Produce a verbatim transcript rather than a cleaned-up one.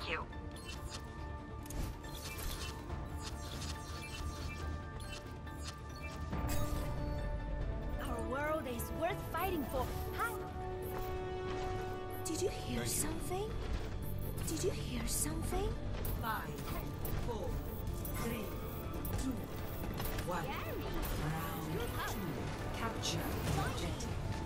you. Our world is worth fighting for. Hi. Did you hear Thank you. something? Did you hear something? Five, four, three, two, one. Round two. Capture objective.